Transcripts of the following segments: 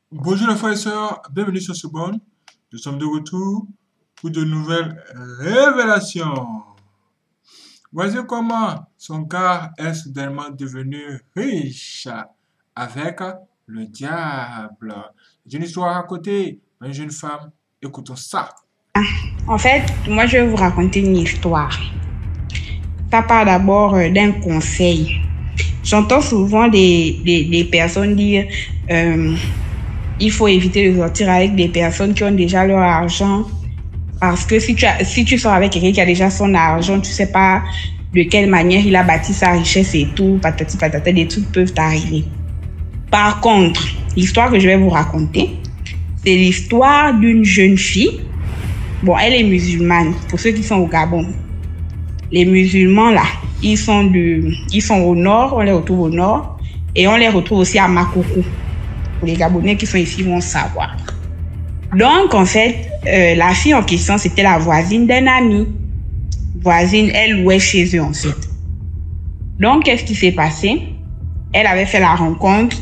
Bonjour les frères et sœurs, bienvenue sur ce bon. Nous sommes de retour pour de nouvelles révélations. Voici comment son gars est soudainement devenu riche avec le diable. C'est une histoire racontée par une jeune femme. Écoutons ça. En fait, moi, je vais vous raconter une histoire. Ça part d'abord d'un conseil. J'entends souvent des personnes dire il faut éviter de sortir avec des personnes qui ont déjà leur argent. Parce que si tu sors avec quelqu'un qui a déjà son argent, tu sais pas de quelle manière il a bâti sa richesse et tout, patati patata, des trucs peuvent arriver. Par contre, l'histoire que je vais vous raconter, c'est l'histoire d'une jeune fille. Bon, elle est musulmane, pour ceux qui sont au Gabon. Les musulmans, là, ils sont au nord, on les retrouve au nord, et on les retrouve aussi à Makoko. Pour les Gabonais qui sont ici vont savoir. Donc, en fait, la fille en question, c'était la voisine d'un ami. Voisine, elle louait chez eux, en fait. Donc, qu'est-ce qui s'est passé? Elle avait fait la rencontre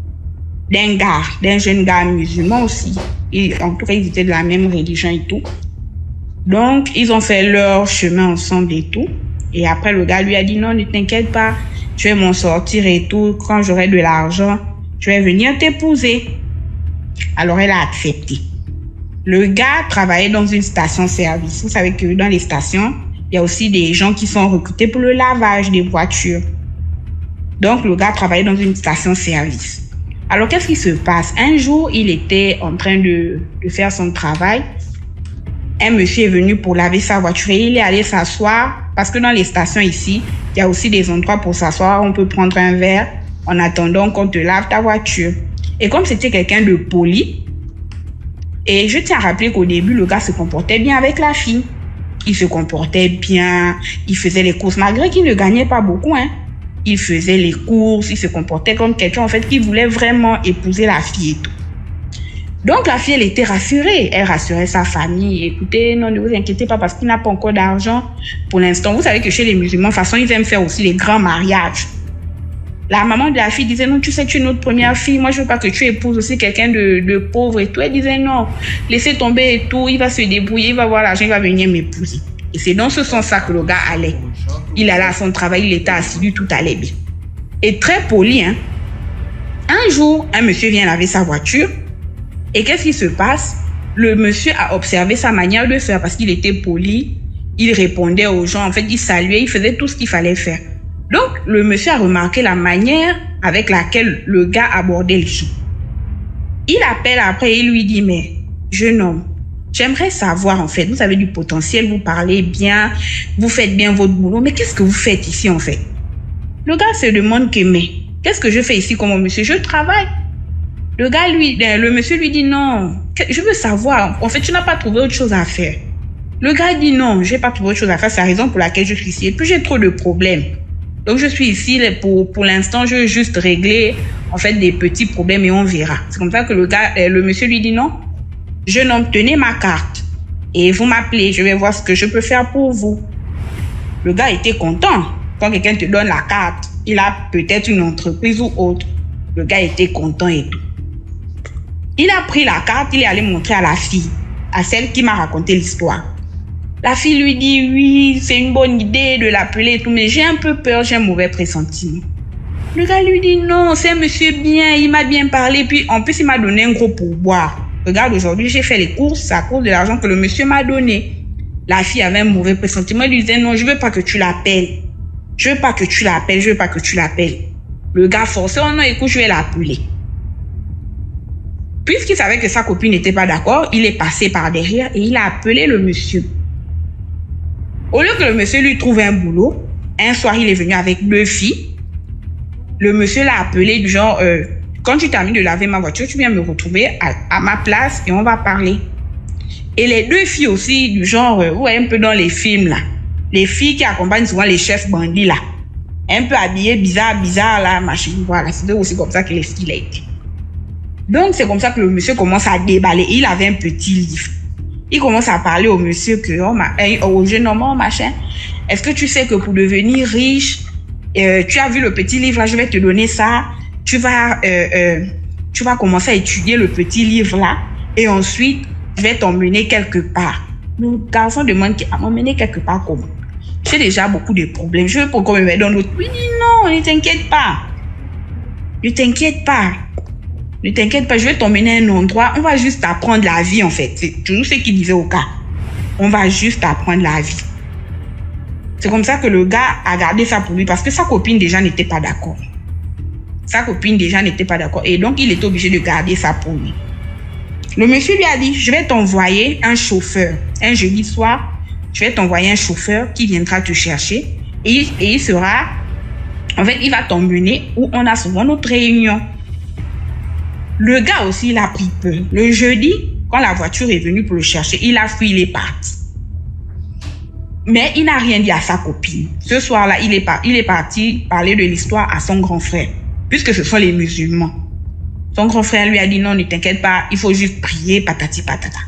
d'un jeune gars musulman aussi. En tout cas, ils étaient de la même religion et tout. Donc, ils ont fait leur chemin ensemble et tout. Et après, le gars lui a dit, non, ne t'inquiète pas, je vais m'en sortir et tout. Quand j'aurai de l'argent, je vais venir t'épouser. Alors, elle a accepté. Le gars travaillait dans une station-service. Vous savez que dans les stations, il y a aussi des gens qui sont recrutés pour le lavage des voitures. Donc, le gars travaillait dans une station-service. Alors, qu'est-ce qui se passe? Un jour, il était en train de faire son travail. Un monsieur est venu pour laver sa voiture et il est allé s'asseoir parce que dans les stations ici, il y a aussi des endroits pour s'asseoir. On peut prendre un verre en attendant qu'on te lave ta voiture. Et comme c'était quelqu'un de poli, et je tiens à rappeler qu'au début, le gars se comportait bien avec la fille. Il se comportait bien, il faisait les courses, malgré qu'il ne gagnait pas beaucoup, hein. Il faisait les courses, il se comportait comme quelqu'un en fait qui voulait vraiment épouser la fille et tout. Donc la fille, elle était rassurée. Elle rassurait sa famille. Écoutez, non, ne vous inquiétez pas parce qu'il n'a pas encore d'argent pour l'instant. Vous savez que chez les musulmans, de toute façon, ils aiment faire aussi les grands mariages. La maman de la fille disait, non, tu sais, tu es notre première fille. Moi, je veux pas que tu épouses aussi quelqu'un de pauvre et tout. Elle disait, non, laissez tomber et tout. Il va se débrouiller, il va avoir l'argent, il va venir m'épouser. Et c'est dans ce sens-là que le gars allait. Il allait à son travail, il était assidu, tout allait bien. Et très poli, hein. Un jour, un monsieur vient laver sa voiture. Et qu'est-ce qui se passe? Le monsieur a observé sa manière de faire parce qu'il était poli. Il répondait aux gens. En fait, il saluait, il faisait tout ce qu'il fallait faire. Donc, le monsieur a remarqué la manière avec laquelle le gars abordait les gens. Il appelle après et il lui dit, mais jeune homme, j'aimerais savoir en fait, vous avez du potentiel, vous parlez bien, vous faites bien votre boulot, mais qu'est-ce que vous faites ici en fait? Le gars se demande que, mais qu'est-ce que je fais ici comme monsieur? Je travaille. Le monsieur lui dit non, je veux savoir, en fait, tu n'as pas trouvé autre chose à faire. Le gars dit non, j'ai pas trouvé autre chose à faire, c'est la raison pour laquelle je suis ici. Et puis j'ai trop de problèmes. Donc je suis ici pour l'instant, je veux juste régler en fait des petits problèmes et on verra. C'est comme ça que le monsieur lui dit non, jeune homme, tenez ma carte et vous m'appelez, je vais voir ce que je peux faire pour vous. Le gars était content. Quand quelqu'un te donne la carte, il a peut-être une entreprise ou autre. Le gars était content et tout. Il a pris la carte, il est allé montrer à la fille, à celle qui m'a raconté l'histoire. La fille lui dit, oui, c'est une bonne idée de l'appeler et tout, mais j'ai un peu peur, j'ai un mauvais pressentiment. Le gars lui dit, non, c'est un monsieur bien, il m'a bien parlé, puis en plus, il m'a donné un gros pourboire. Regarde, aujourd'hui, j'ai fait les courses, c'est à cause de l'argent que le monsieur m'a donné. La fille avait un mauvais pressentiment, elle lui disait, non, je veux pas que tu l'appelles. Je veux pas que tu l'appelles, je veux pas que tu l'appelles. Le gars forçait, oh non, écoute, je vais l'appeler. Puisqu'il savait que sa copine n'était pas d'accord, il est passé par derrière et il a appelé le monsieur. Au lieu que le monsieur lui trouve un boulot, un soir, il est venu avec 2 filles. Le monsieur l'a appelé du genre, quand tu termines de laver ma voiture, tu viens me retrouver à ma place et on va parler. Et les 2 filles aussi du genre, ouais, un peu dans les films là. Les filles qui accompagnent souvent les chefs bandits là. Un peu habillées bizarre là, machin. Voilà, c'était aussi comme ça que les filles étaient. Donc, c'est comme ça que le monsieur commence à déballer. Il avait un petit livre. Il commence à parler au monsieur, au jeune homme, machin. Est-ce que tu sais que pour devenir riche, tu as vu le petit livre là, je vais te donner ça. Tu vas tu vas commencer à étudier le petit livre là et ensuite, je vais t'emmener quelque part. Le garçon demande à m'emmener quelque part comment? J'ai déjà beaucoup de problèmes. Je veux pour qu'on me mette dans l'autre. Oui, non, ne t'inquiète pas. Ne t'inquiète pas. Ne t'inquiète pas, je vais t'emmener à un endroit. On va juste apprendre la vie en fait. C'est toujours ce qu'il disait au gars. On va juste apprendre la vie. C'est comme ça que le gars a gardé ça pour lui parce que sa copine déjà n'était pas d'accord. Sa copine déjà n'était pas d'accord et donc il était obligé de garder ça pour lui. Le monsieur lui a dit, je vais t'envoyer un chauffeur. Un jeudi soir, je vais t'envoyer un chauffeur qui viendra te chercher et il sera, en fait, il va t'emmener où on a souvent notre réunion. Le gars aussi, il a pris peur. Le jeudi, quand la voiture est venue pour le chercher, il a fui, il est parti. Mais il n'a rien dit à sa copine. Ce soir-là, il est parti parler de l'histoire à son grand frère, puisque ce sont les musulmans. Son grand frère lui a dit non, ne t'inquiète pas, il faut juste prier, patati patata.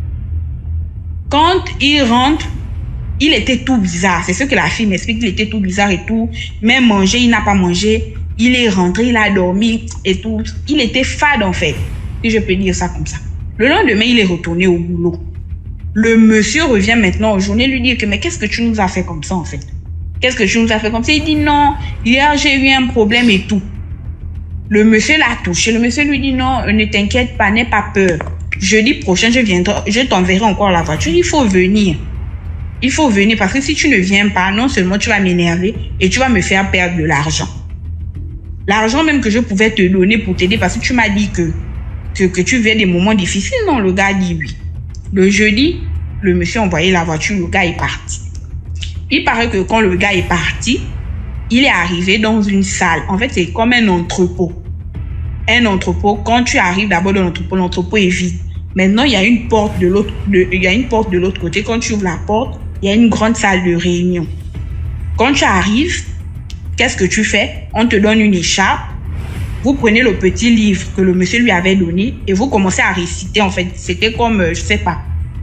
Quand il rentre, il était tout bizarre. C'est ce que la fille m'explique, il était tout bizarre et tout. Même manger, il n'a pas mangé. Il est rentré, il a dormi et tout. Il était fade en fait, si je peux dire ça comme ça. Le lendemain, il est retourné au boulot. Le monsieur revient maintenant aux journées lui dire que mais qu'est-ce que tu nous as fait comme ça en fait? Qu'est-ce que tu nous as fait comme ça? Il dit non, hier j'ai eu un problème et tout. Le monsieur l'a touché. Le monsieur lui dit non, ne t'inquiète pas, n'aie pas peur. Jeudi prochain, je t'enverrai encore la voiture. Il faut venir. Il faut venir parce que si tu ne viens pas, non seulement tu vas m'énerver et tu vas me faire perdre de l'argent. L'argent même que je pouvais te donner pour t'aider parce que tu m'as dit que tu viens des moments difficiles. Non, le gars dit oui. Le jeudi, le monsieur a envoyé la voiture, le gars est parti. Il paraît que quand le gars est parti, il est arrivé dans une salle. En fait, c'est comme un entrepôt. Un entrepôt, quand tu arrives d'abord dans l'entrepôt est vide. Maintenant, il y a une porte de l'autre côté. Quand tu ouvres la porte, il y a une grande salle de réunion. Quand tu arrives, qu'est-ce que tu fais? On te donne une écharpe. Vous prenez le petit livre que le monsieur lui avait donné et vous commencez à réciter. En fait, c'était comme, je sais pas.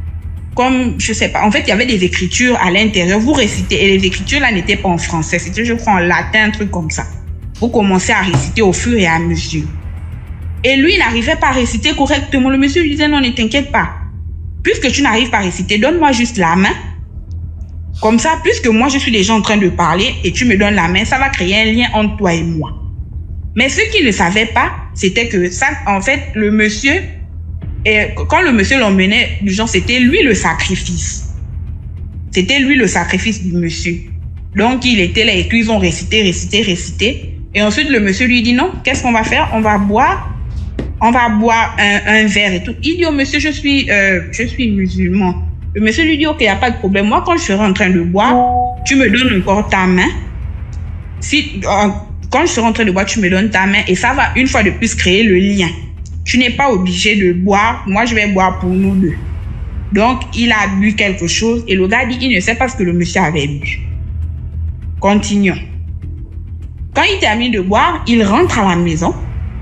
En fait, il y avait des écritures à l'intérieur. Vous récitez et les écritures là n'étaient pas en français. C'était, je crois, en latin, un truc comme ça. Vous commencez à réciter au fur et à mesure. Et lui, il n'arrivait pas à réciter correctement. Le monsieur lui disait, non, ne t'inquiète pas. Puisque tu n'arrives pas à réciter, donne-moi juste la main. Comme ça, puisque moi, je suis déjà en train de parler et tu me donnes la main, ça va créer un lien entre toi et moi. Mais ce qu'il ne savait pas, c'était que ça, en fait, le monsieur, quand le monsieur l'emmenait, du genre, c'était lui le sacrifice. C'était lui le sacrifice du monsieur. Donc, il était là et puis ils ont récité. Et ensuite, le monsieur lui dit, non, qu'est-ce qu'on va faire? On va boire un verre et tout. Il dit au monsieur, je suis musulman. Le monsieur lui dit, ok, il n'y a pas de problème. Moi, quand je serai en train de boire, tu me donnes encore ta main. Quand je serai en train de boire, tu me donnes ta main et ça va une fois de plus créer le lien. Tu n'es pas obligé de boire. Moi, je vais boire pour nous deux. Donc, il a bu quelque chose et le gars dit, il ne sait pas ce que le monsieur avait bu. Continuons. Quand il termine de boire, il rentre à la maison.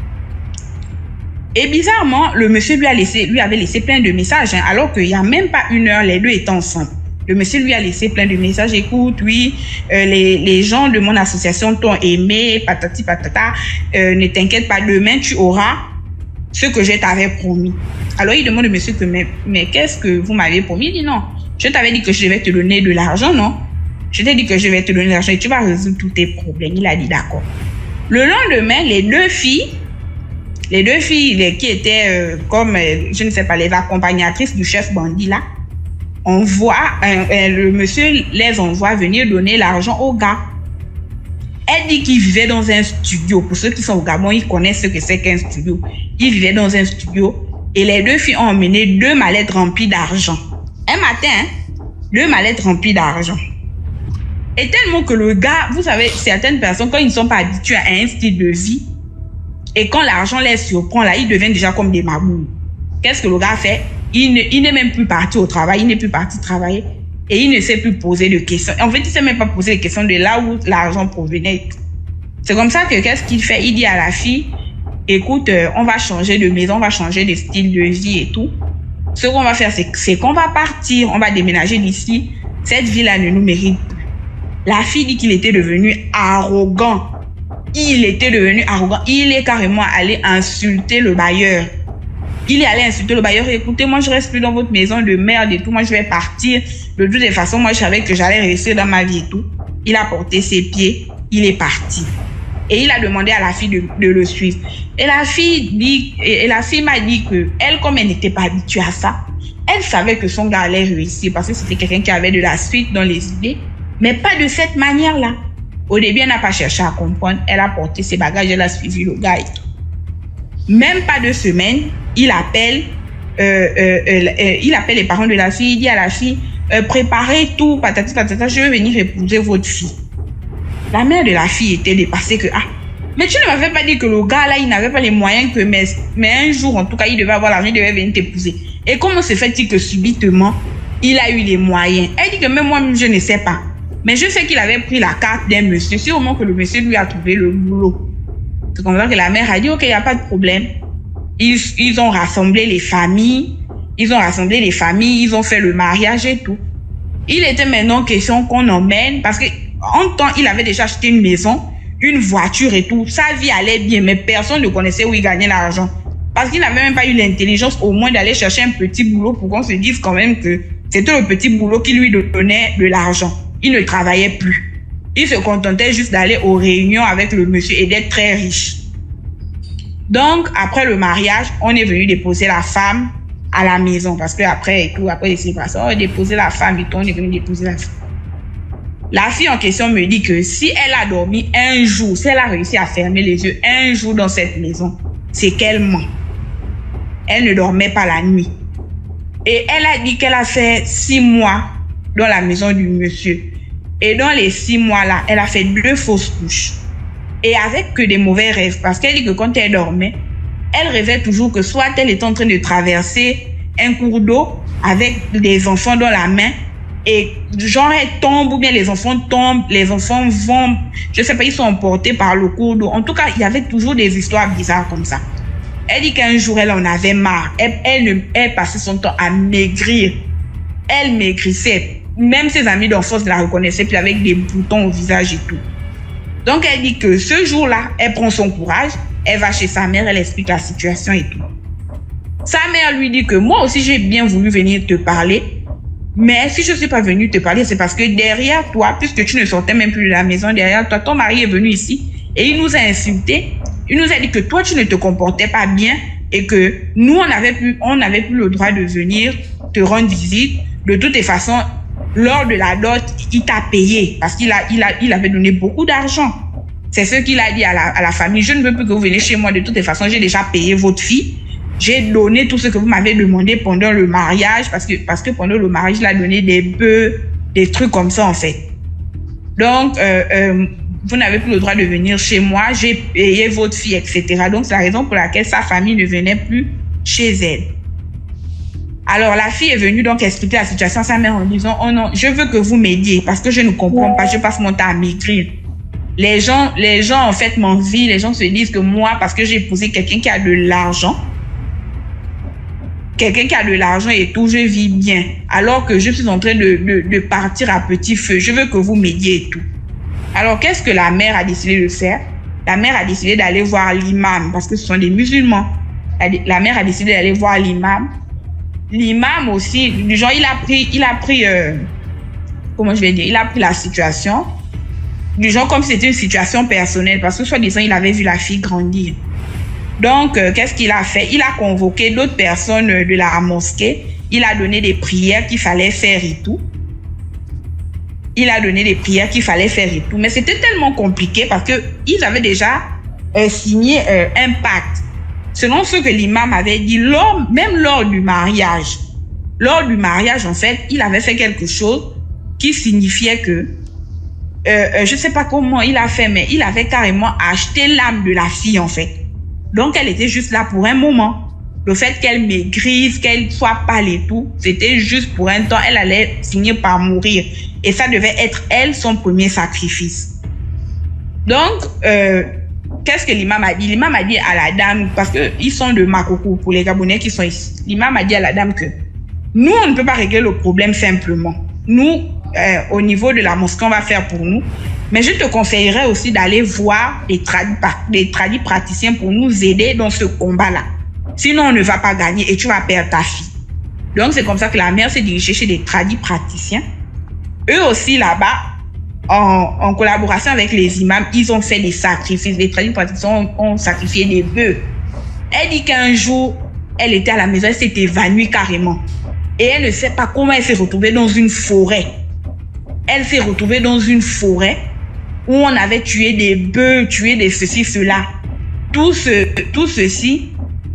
Et bizarrement, le monsieur lui avait laissé plein de messages, alors qu'il n'y a même pas une heure, les deux étaient ensemble. Le monsieur lui a laissé plein de messages. Écoute, oui, les gens de mon association t'ont aimé, patati patata. Ne t'inquiète pas, demain tu auras ce que je t'avais promis. Alors il demande au monsieur que mais qu'est-ce que vous m'avez promis? Il dit non, je t'avais dit que je vais te donner de l'argent, non? Je t'ai dit que je vais te donner de l'argent et tu vas résoudre tous tes problèmes. Il a dit d'accord. Le lendemain, les deux filles qui étaient comme, je ne sais pas, les accompagnatrices du chef bandit là, le monsieur les envoie venir donner l'argent au gars. Elle dit qu'il vivait dans un studio. Pour ceux qui sont au Gabon, ils connaissent ce que c'est qu'un studio. Il vivait dans un studio et les deux filles ont emmené 2 mallettes remplies d'argent. Un matin, 2 mallettes remplies d'argent. Et tellement que le gars, vous savez, certaines personnes, quand ils ne sont pas habitués à un style de vie, et quand l'argent les surprend, là, ils deviennent déjà comme des maboules. Qu'est-ce que le gars fait? Il n'est même plus parti au travail, il n'est plus parti travailler et il ne sait plus poser de questions. En fait, il ne sait même pas poser des questions de là où l'argent provenait. C'est comme ça que qu'est-ce qu'il fait? Il dit à la fille, écoute, on va changer de maison, on va changer de style de vie et tout. Ce qu'on va faire, c'est qu'on va partir, on va déménager d'ici. Cette vie-là ne nous mérite plus. La fille dit qu'il était devenu arrogant. il était devenu arrogant. Il est carrément allé insulter le bailleur. Il est allé insulter le bailleur. Écoutez, moi, je reste plus dans votre maison de merde et tout. Moi, je vais partir. De toutes les façons, moi, je savais que j'allais réussir dans ma vie et tout. Il a porté ses pieds. Il est parti. Et il a demandé à la fille de le suivre. Et la fille m'a dit que elle, comme elle n'était pas habituée à ça, elle savait que son gars allait réussir parce que c'était quelqu'un qui avait de la suite dans les idées, mais pas de cette manière-là. Au début, elle n'a pas cherché à comprendre. Elle a porté ses bagages, elle a suivi le gars et tout. Même pas 2 semaines, il appelle les parents de la fille. Il dit à la fille, préparez tout, patati patata, je vais venir épouser votre fille. La mère de la fille était dépassée que, mais tu ne m'avais pas dit que le gars là, il n'avait pas les moyens que, mais un jour, en tout cas, il devait avoir l'argent, il devait venir t'épouser. Et comment se fait-il que subitement, il a eu les moyens? Elle dit que même moi-même, je ne sais pas. Mais je sais qu'il avait pris la carte d'un monsieur, sûrement que le monsieur lui a trouvé le boulot. C'est comme ça que la mère a dit, ok, il n'y a pas de problème. Ils ont rassemblé les familles, ils ont fait le mariage et tout. Il était maintenant question qu'on emmène, parce que en temps, il avait déjà acheté une maison, une voiture et tout. Sa vie allait bien, mais personne ne connaissait où il gagnait l'argent. Parce qu'il n'avait même pas eu l'intelligence au moins d'aller chercher un petit boulot pour qu'on se dise quand même que c'était le petit boulot qui lui donnait de l'argent. Il ne travaillait plus. Il se contentait juste d'aller aux réunions avec le monsieur et d'être très riche. Donc, après le mariage, on est venu déposer la femme à la maison. Parce que après les célébrations, on a déposé la femme et tout, on est venu déposer la femme. La fille en question me dit que si elle a dormi un jour, si elle a réussi à fermer les yeux un jour dans cette maison, c'est qu'elle ment. Elle ne dormait pas la nuit. Et elle a dit qu'elle a fait 6 mois dans la maison du monsieur. Et dans les 6 mois-là, elle a fait 2 fausses couches. Et avec que des mauvais rêves. Parce qu'elle dit que quand elle dormait, elle rêvait toujours que soit elle était en train de traverser un cours d'eau avec des enfants dans la main. Et genre elle tombe ou bien les enfants tombent, les enfants vont, je sais pas, ils sont emportés par le cours d'eau. En tout cas, il y avait toujours des histoires bizarres comme ça. Elle dit qu'un jour, elle en avait marre. Elle passait son temps à maigrir. Elle maigrissait. Même ses amis d'enfance la reconnaissaient puis avec des boutons au visage et tout. Donc, elle dit que ce jour-là, elle prend son courage, elle va chez sa mère, elle explique la situation et tout. Sa mère lui dit que moi aussi, j'ai bien voulu venir te parler. Mais si je ne suis pas venue te parler, c'est parce que derrière toi, puisque tu ne sortais même plus de la maison, derrière toi, ton mari est venu ici et il nous a insultés. Il nous a dit que toi, tu ne te comportais pas bien et que nous, on n'avait plus le droit de venir te rendre visite. De toutes les façons, lors de la dot, il t'a payé parce qu'il avait donné beaucoup d'argent. C'est ce qu'il a dit à la famille. Je ne veux plus que vous veniez chez moi. De toutes les façons, j'ai déjà payé votre fille. J'ai donné tout ce que vous m'avez demandé pendant le mariage parce que pendant le mariage, il a donné des bœufs, des trucs comme ça en fait. Donc, vous n'avez plus le droit de venir chez moi. J'ai payé votre fille, etc. Donc, c'est la raison pour laquelle sa famille ne venait plus chez elle. Alors, la fille est venue donc expliquer la situation à sa mère en disant « Oh non, je veux que vous m'aidiez parce que je ne comprends pas, je passe mon temps à maigrir. » Les gens en fait m'envient, les gens se disent que moi, parce que j'ai épousé quelqu'un qui a de l'argent, et tout, je vis bien. Alors que je suis en train de partir à petit feu. Je veux que vous m'aidiez et tout. Alors, qu'est-ce que la mère a décidé de faire? La mère a décidé d'aller voir l'imam parce que ce sont des musulmans. La mère a décidé d'aller voir l'imam. L'imam aussi, du genre, il a pris la situation. Du genre, comme c'était une situation personnelle parce que soi-disant, il avait vu la fille grandir. Donc, qu'est-ce qu'il a fait? Il a convoqué d'autres personnes de la mosquée. Il a donné des prières qu'il fallait faire et tout. Mais c'était tellement compliqué parce qu'ils avaient déjà signé un pacte. Selon ce que l'imam avait dit, même lors du mariage, en fait, il avait fait quelque chose qui signifiait que, je ne sais pas comment il a fait, mais il avait carrément acheté l'âme de la fille, en fait. Donc, elle était juste là pour un moment. Le fait qu'elle maigrisse, qu'elle soit pâle et tout, c'était juste pour un temps. Elle allait finir par mourir. Et ça devait être, elle, son premier sacrifice. Donc, qu'est-ce que l'imam a dit? L'imam a dit à la dame, parce qu'ils sont de Makoko, pour les Gabonais qui sont ici. L'imam a dit à la dame que nous, on ne peut pas régler le problème simplement. Nous, au niveau de la mosquée, on va faire pour nous. Mais je te conseillerais aussi d'aller voir les tradis praticiens pour nous aider dans ce combat-là. Sinon, on ne va pas gagner et tu vas perdre ta fille. Donc, c'est comme ça que la mère s'est dirigée chez des tradis praticiens. Eux aussi, là-bas, en collaboration avec les imams, ils ont fait des sacrifices. Les tradis praticiens ont sacrifié des bœufs. Elle dit qu'un jour, elle était à la maison, elle s'est évanouie carrément. Et elle ne sait pas comment elle s'est retrouvée dans une forêt. Elle s'est retrouvée dans une forêt où on avait tué des bœufs, tué des ceci, cela. Tout ceci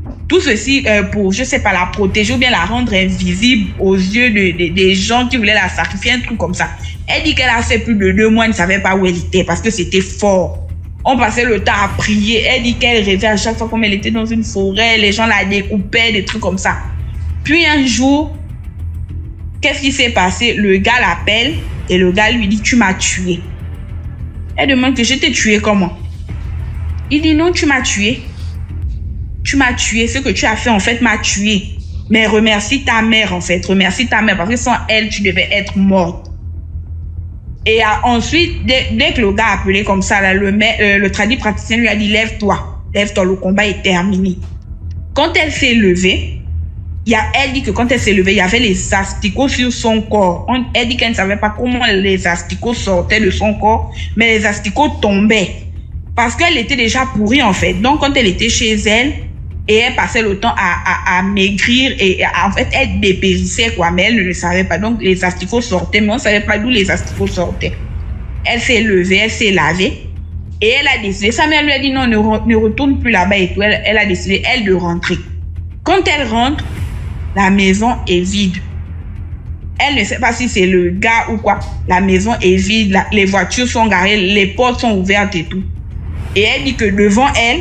pour, je sais pas, la protéger ou bien la rendre invisible aux yeux des gens qui voulaient la sacrifier, un truc comme ça. Elle dit qu'elle a fait plus de 2 mois, elle ne savait pas où elle était parce que c'était fort. On passait le temps à prier. Elle dit qu'elle rêvait à chaque fois comme elle était dans une forêt, les gens la découpaient, des trucs comme ça. Puis un jour, qu'est-ce qui s'est passé? Le gars l'appelle et le gars lui dit « Tu m'as tué ». Elle demande que je t'ai tué comment? Il dit « Non, tu m'as tué. Tu m'as tué. Ce que tu as fait, en fait, m'a tué. Mais remercie ta mère, en fait. Remercie ta mère parce que sans elle, tu devais être morte. » Et ensuite, dès que le gars a appelé comme ça, là, le tradit praticien lui a dit « Lève-toi, lève-toi, le combat est terminé. » Quand elle s'est levée, elle dit que quand elle s'est levée, il y avait les asticots sur son corps. Elle dit qu'elle ne savait pas comment les asticots sortaient de son corps, mais les asticots tombaient. Parce qu'elle était déjà pourrie en fait. Donc quand elle était chez elle, et elle passait le temps à maigrir, et en fait elle dépérissait quoi, mais elle ne le savait pas. Donc les asticots sortaient, mais on ne savait pas d'où les asticots sortaient. Elle s'est levée, elle s'est lavée, et elle a décidé, sa mère lui a dit non, ne retourne plus là-bas et tout. Elle a décidé, elle, de rentrer. Quand elle rentre, la maison est vide. Elle ne sait pas si c'est le gars ou quoi. La maison est vide, les voitures sont garées, les portes sont ouvertes et tout. Et elle dit que devant elle,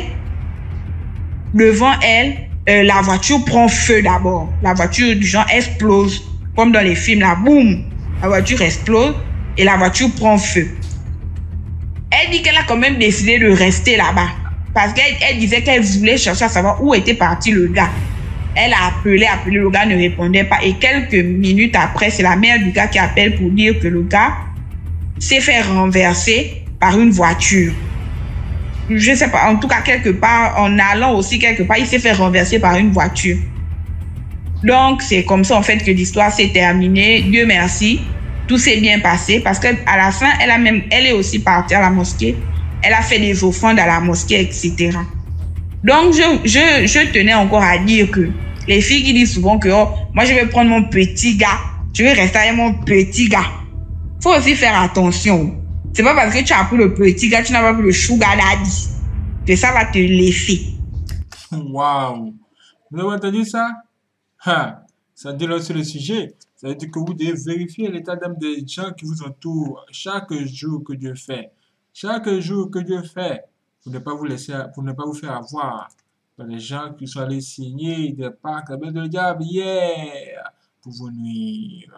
la voiture prend feu d'abord. La voiture du genre explose, comme dans les films, là, boum, la voiture explose et la voiture prend feu. Elle dit qu'elle a quand même décidé de rester là-bas. Parce qu'elle disait qu'elle voulait chercher à savoir où était parti le gars. Elle a appelé, le gars ne répondait pas. Et quelques minutes après, c'est la mère du gars qui appelle pour dire que le gars s'est fait renverser par une voiture. Je sais pas, en tout cas quelque part, en allant aussi quelque part, il s'est fait renverser par une voiture. Donc c'est comme ça en fait que l'histoire s'est terminée. Dieu merci, tout s'est bien passé parce qu'à la fin, elle est aussi partie à la mosquée. Elle a fait des offrandes à la mosquée, etc. Donc je tenais encore à dire que les filles qui disent souvent que oh, moi je vais prendre mon petit gars, je vais rester avec mon petit gars. Faut aussi faire attention. C'est pas parce que tu as pris le petit gars, tu n'as pas pris le sugar daddy, que ça va te laisser. Waouh! Vous avez entendu ça? Ça dit là sur le sujet. Ça veut dire que vous devez vérifier l'état d'âme des gens qui vous entourent chaque jour que Dieu fait. Chaque jour que Dieu fait, pour ne pas vous laisser, pour ne pas vous faire avoir par les gens qui sont allés signer des pactes avec le diable hier pour vous nuire.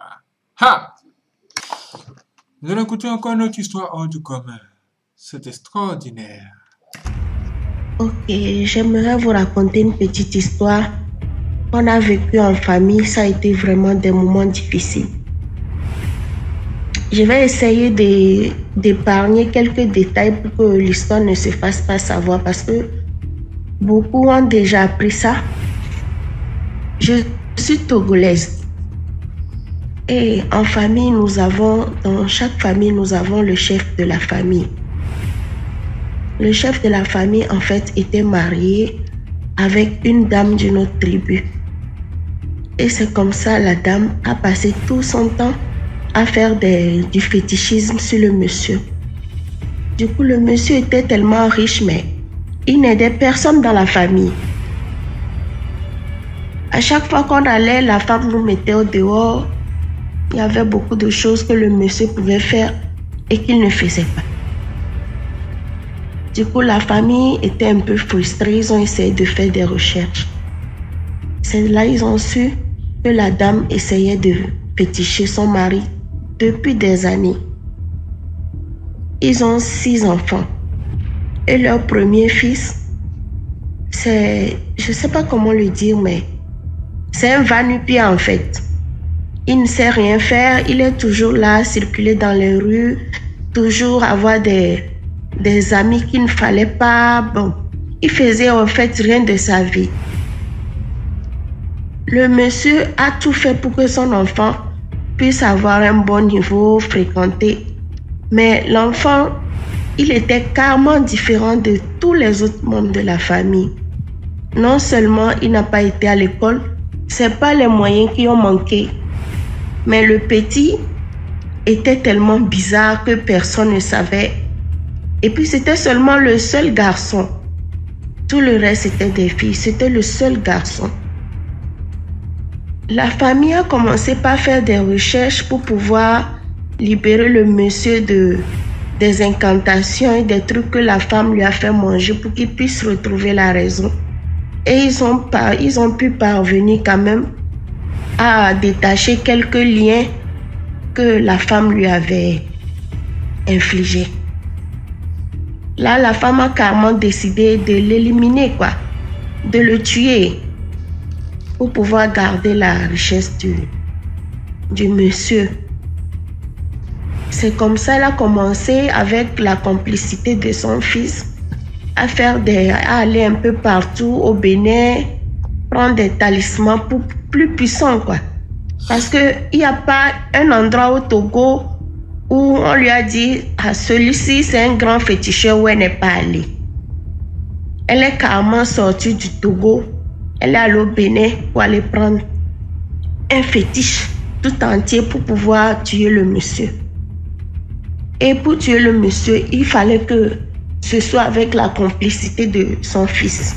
Nous allons écouter encore une autre histoire hors du commun. C'est extraordinaire. Ok, j'aimerais vous raconter une petite histoire qu'on a vécue en famille. Ça a été vraiment des moments difficiles. Je vais essayer d'épargner quelques détails pour que l'histoire ne se fasse pas savoir parce que beaucoup ont déjà appris ça. Je suis togolaise. Et en famille, dans chaque famille, nous avons le chef de la famille. Le chef de la famille, en fait, était marié avec une dame d'une autre tribu. Et c'est comme ça, la dame a passé tout son temps à faire du fétichisme sur le monsieur. Du coup, le monsieur était tellement riche, mais il n'aidait personne dans la famille. À chaque fois qu'on allait, la femme nous mettait au dehors. Il y avait beaucoup de choses que le monsieur pouvait faire et qu'il ne faisait pas. Du coup, la famille était un peu frustrée. Ils ont essayé de faire des recherches. C'est là qu'ils ont su que la dame essayait de féticher son mari depuis des années. Ils ont 6 enfants. Et leur premier fils, je ne sais pas comment le dire, mais c'est un va-nu-pied en fait. Il ne sait rien faire, il est toujours là, circuler dans les rues, toujours avoir des amis qu'il ne fallait pas. Bon, il faisait en fait rien de sa vie. Le monsieur a tout fait pour que son enfant puisse avoir un bon niveau, fréquenter. Mais l'enfant, il était carrément différent de tous les autres membres de la famille. Non seulement il n'a pas été à l'école, c'est pas les moyens qui ont manqué. Mais le petit était tellement bizarre que personne ne savait. Et puis c'était seulement le seul garçon. Tout le reste était des filles, c'était le seul garçon. La famille a commencé par faire des recherches pour pouvoir libérer le monsieur des incantations et des trucs que la femme lui a fait manger pour qu'il puisse retrouver la raison. Et ils ont pu parvenir quand même à détacher quelques liens que la femme lui avait infligés. Là, la femme a carrément décidé de l'éliminer, de le tuer pour pouvoir garder la richesse du monsieur. C'est comme ça qu'elle a commencé, avec la complicité de son fils, à aller un peu partout au Bénin, prendre des talismans plus puissants, Parce qu'il n'y a pas un endroit au Togo où on lui a dit « celui-ci, c'est un grand féticheur où elle n'est pas allée ». Elle est carrément sortie du Togo. Elle est allée au Bénin pour aller prendre un fétiche tout entier pour pouvoir tuer le monsieur. Et pour tuer le monsieur, il fallait que ce soit avec la complicité de son fils.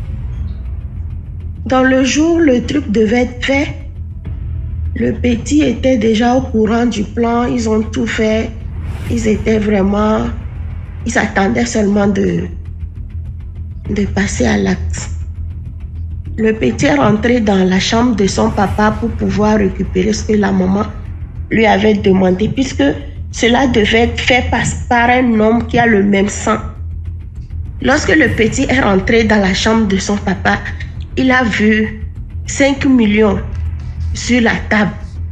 Dans le jour, le truc devait être fait. Le petit était déjà au courant du plan. Ils ont tout fait. Ils attendaient seulement de passer à l'acte. Le petit est rentré dans la chambre de son papa pour pouvoir récupérer ce que la maman lui avait demandé, puisque cela devait être fait par un homme qui a le même sang. Lorsque le petit est rentré dans la chambre de son papa, il a vu 5 millions sur la table.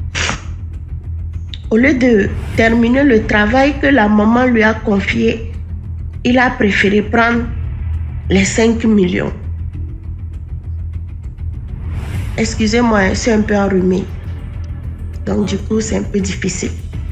Au lieu de terminer le travail que la maman lui a confié, il a préféré prendre les 5 millions. Excusez-moi, je suis un peu enrhumée. Donc du coup, c'est un peu difficile.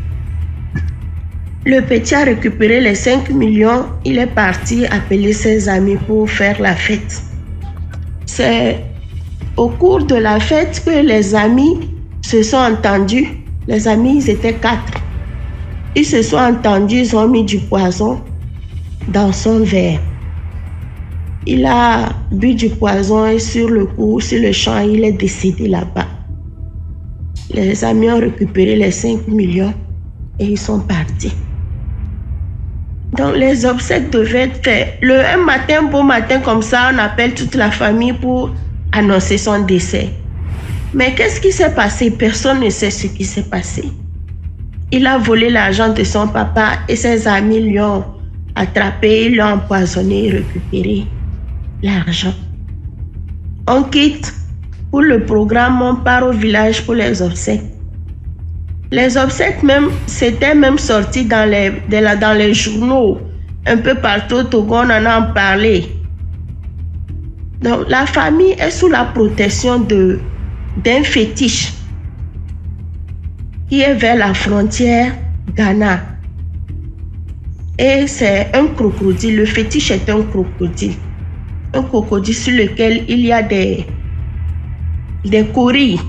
Le petit a récupéré les 5 millions. Il est parti appeler ses amis pour faire la fête. C'est au cours de la fête que les amis se sont entendus. Les amis, ils étaient 4. Ils se sont entendus, ils ont mis du poison dans son verre. Il a bu du poison et sur le champ, il est décédé là-bas. Les amis ont récupéré les 5 millions et ils sont partis. Donc les obsèques devaient être faites. Un matin, beau matin comme ça, on appelle toute la famille pour annoncer son décès. Mais qu'est-ce qui s'est passé? Personne ne sait ce qui s'est passé. Il a volé l'argent de son papa et ses amis l'ont attrapé, ils l'ont empoisonné et récupéré l'argent. On quitte pour le programme, on part au village pour les obsèques. Les obsèques c'était même sorti dans les journaux, un peu partout au Togo, on en a parlé. Donc la famille est sous la protection d'un fétiche qui est vers la frontière Ghana. Et c'est un crocodile, le fétiche est un crocodile. Un crocodile sur lequel il y a des corilles.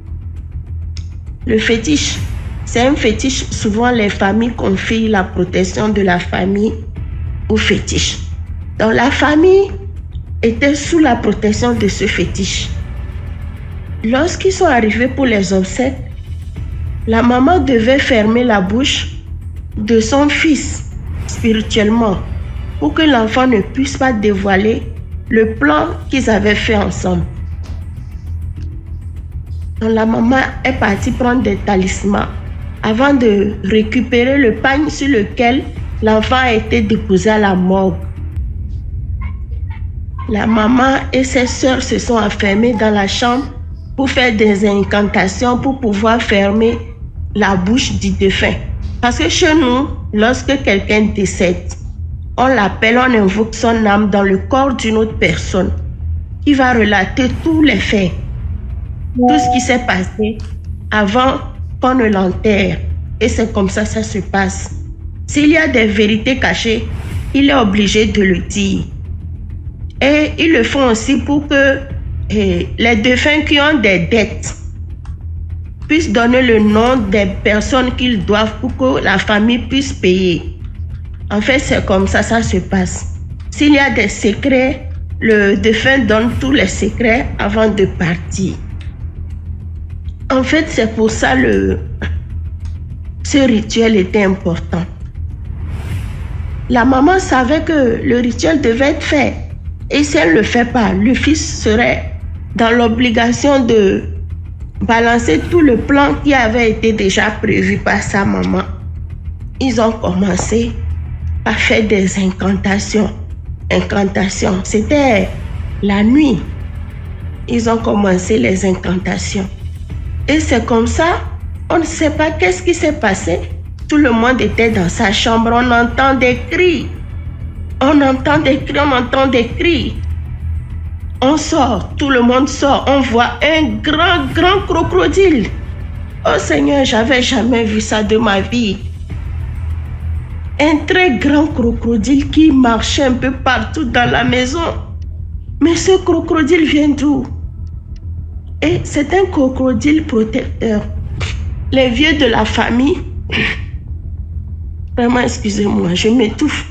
Le fétiche, c'est un fétiche. Souvent, les familles confient la protection de la famille au fétiche. Donc, la famille était sous la protection de ce fétiche. Lorsqu'ils sont arrivés pour les obsèques, la maman devait fermer la bouche de son fils spirituellement pour que l'enfant ne puisse pas dévoiler le plan qu'ils avaient fait ensemble. Donc la maman est partie prendre des talismans avant de récupérer le pagne sur lequel l'enfant a été déposé à la morgue. La maman et ses sœurs se sont enfermées dans la chambre pour faire des incantations pour pouvoir fermer la bouche du défunt. Parce que chez nous, lorsque quelqu'un décède, on l'appelle, on invoque son âme dans le corps d'une autre personne qui va relater tous les faits, tout ce qui s'est passé avant qu'on ne l'enterre. Et c'est comme ça se passe. S'il y a des vérités cachées, il est obligé de le dire. Et ils le font aussi pour que les défunts qui ont des dettes puissent donner le nom des personnes qu'ils doivent pour que la famille puisse payer. En fait, c'est comme ça se passe. S'il y a des secrets, le défunt donne tous les secrets avant de partir. En fait, c'est pour ça ce rituel était important. La maman savait que le rituel devait être fait. Et si elle ne le fait pas, le fils serait dans l'obligation de balancer tout le plan qui avait été déjà prévu par sa maman. Ils ont commencé à faire des incantations. C'était la nuit. Ils ont commencé les incantations. Et c'est comme ça, on ne sait pas qu'est-ce qui s'est passé. Tout le monde était dans sa chambre, on entend des cris. On entend des cris. On sort, tout le monde sort, on voit un grand crocodile. Oh Seigneur, j'avais jamais vu ça de ma vie. Un très grand crocodile qui marchait un peu partout dans la maison. Mais ce crocodile vient d'où? Et c'est un crocodile protecteur. Les vieux de la famille, vraiment excusez-moi, je m'étouffe.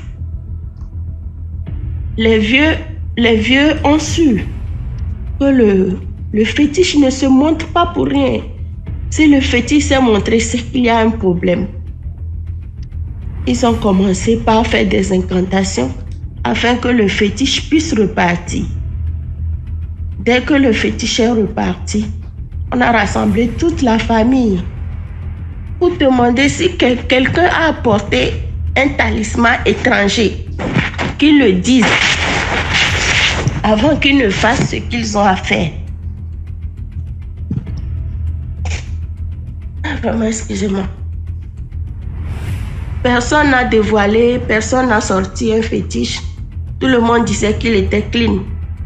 Les vieux ont su que le fétiche ne se montre pas pour rien. Si le fétiche s'est montré, c'est qu'il y a un problème. Ils ont commencé par faire des incantations afin que le fétiche puisse repartir. Dès que le fétiche est reparti, on a rassemblé toute la famille pour demander si quelqu'un a apporté un talisman étranger, qu'ils le disent avant qu'ils ne fassent ce qu'ils ont à faire. Vraiment, excusez-moi. Personne n'a dévoilé, personne n'a sorti un fétiche. Tout le monde disait qu'il était clean.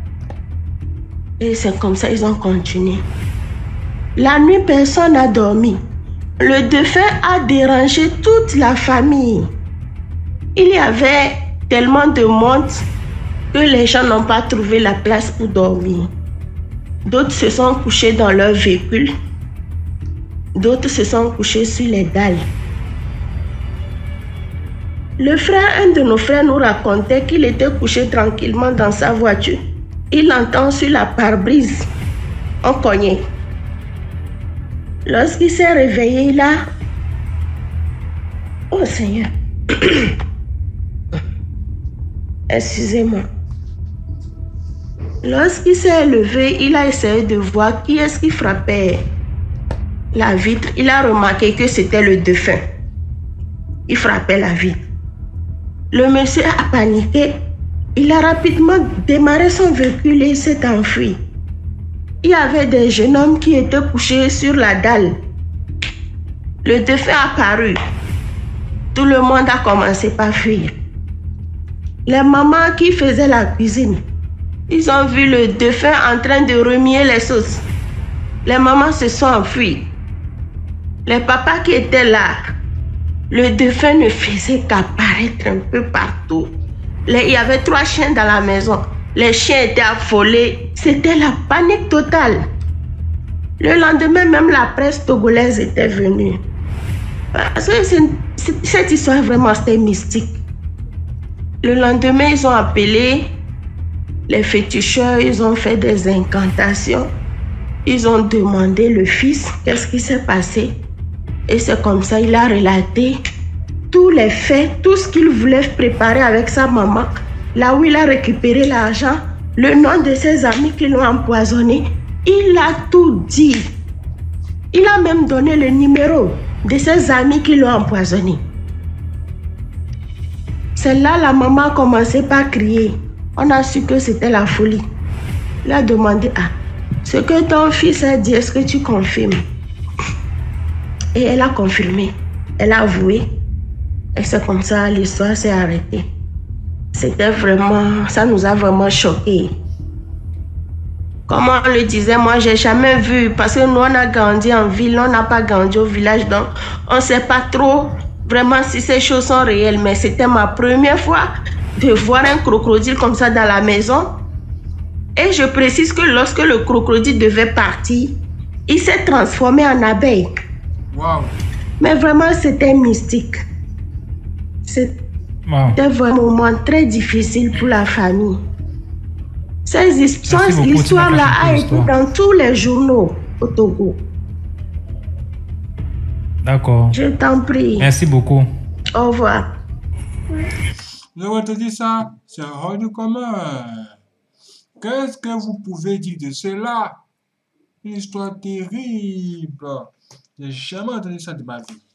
Et c'est comme ça qu'ils ont continué. La nuit, personne n'a dormi. Le défunt a dérangé toute la famille. Il y avait tellement de monde que les gens n'ont pas trouvé la place pour dormir. D'autres se sont couchés dans leur véhicule. D'autres se sont couchés sur les dalles. Un de nos frères nous racontait qu'il était couché tranquillement dans sa voiture. Il entend sur la pare-brise, on cognait. Lorsqu'il s'est réveillé là, oh Seigneur, excusez-moi. Lorsqu'il s'est levé, il a essayé de voir qui est-ce qui frappait la vitre. Il a remarqué que c'était le défunt. Il frappait la vitre. Le monsieur a paniqué. Il a rapidement démarré son véhicule et s'est enfui. Il y avait des jeunes hommes qui étaient couchés sur la dalle. Le défunt a apparu. Tout le monde a commencé par fuir. Les mamans qui faisaient la cuisine, ils ont vu le défunt en train de remuer les sauces. Les mamans se sont enfuies. Les papas qui étaient là, le défunt ne faisait qu'apparaître un peu partout. Il y avait 3 chiens dans la maison. Les chiens étaient affolés. C'était la panique totale. Le lendemain, même la presse togolaise était venue. Parce que cette histoire, vraiment, c'était mystique. Le lendemain, ils ont appelé les féticheurs. Ils ont fait des incantations. Ils ont demandé le fils qu'est-ce qui s'est passé. Et c'est comme ça, il a relaté tous les faits, tout ce qu'il voulait préparer avec sa maman, là où il a récupéré l'argent, le nom de ses amis qui l'ont empoisonné. Il a tout dit. Il a même donné le numéro de ses amis qui l'ont empoisonné. C'est là la maman a commencé par crier. On a su que c'était la folie. Il a demandé, ce que ton fils a dit, est-ce que tu confirmes? Et elle a confirmé. Elle a avoué Et c'est comme ça, l'histoire s'est arrêtée. C'était vraiment, ça nous a vraiment choqués. Comme on le disait, moi, j'ai jamais vu, parce que nous, on a grandi en ville, on n'a pas grandi au village, donc on ne sait pas trop vraiment si ces choses sont réelles. Mais c'était ma première fois de voir un crocodile comme ça dans la maison. Et je précise que lorsque le crocodile devait partir, il s'est transformé en abeille. Wow. Mais vraiment, c'était mystique. C'était vraiment un moment très difficile pour la famille. L'histoire-là a été dans tous les journaux au Togo. D'accord. Je t'en prie. Merci beaucoup. Au revoir. Je vais te dire ça, c'est hors du commun. Qu'est-ce que vous pouvez dire de cela? Une histoire terrible. J'ai jamais entendu ça de ma vie.